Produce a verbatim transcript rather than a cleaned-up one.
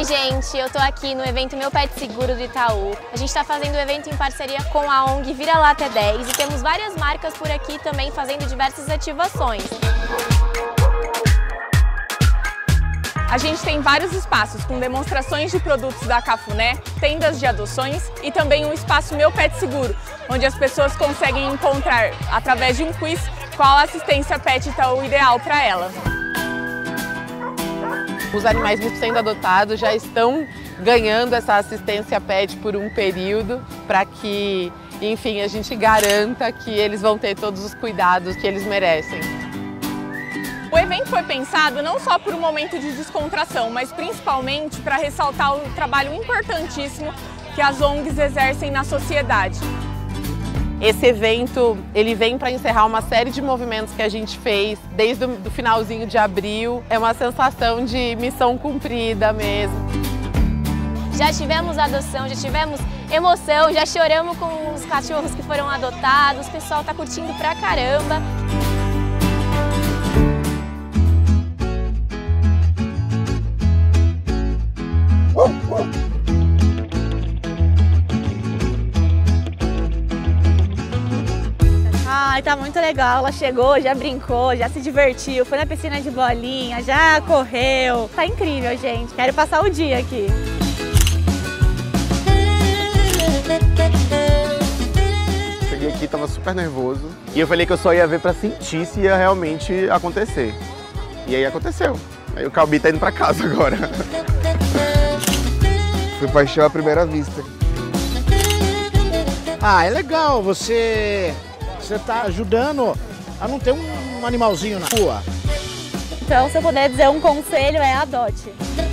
Oi gente, eu tô aqui no evento Meu Pet Seguro do Itaú. A gente está fazendo o evento em parceria com a O N G Vira-Lata dez e temos várias marcas por aqui também fazendo diversas ativações. A gente tem vários espaços com demonstrações de produtos da Cafuné, tendas de adoções e também um espaço Meu Pet Seguro, onde as pessoas conseguem encontrar, através de um quiz, qual a assistência Pet Itaú ideal para ela. Os animais sendo adotados já estão ganhando essa assistência pet por um período para que, enfim, a gente garanta que eles vão ter todos os cuidados que eles merecem. O evento foi pensado não só por um momento de descontração, mas principalmente para ressaltar o trabalho importantíssimo que as O N Gs exercem na sociedade. Esse evento ele vem para encerrar uma série de movimentos que a gente fez desde o finalzinho de abril. É uma sensação de missão cumprida mesmo. Já tivemos adoção, já tivemos emoção, já choramos com os cachorros que foram adotados, o pessoal tá curtindo pra caramba. Ai, tá muito legal, ela chegou, já brincou, já se divertiu, foi na piscina de bolinha, já correu. Tá incrível, gente. Quero passar o dia aqui. Cheguei aqui, tava super nervoso. E eu falei que eu só ia ver pra sentir se ia realmente acontecer. E aí aconteceu. Aí o Calbi tá indo pra casa agora. Foi paixão à primeira vista. Ah, é legal, você... Você está ajudando a não ter um animalzinho na rua. Então, se eu puder dizer um conselho, é adote.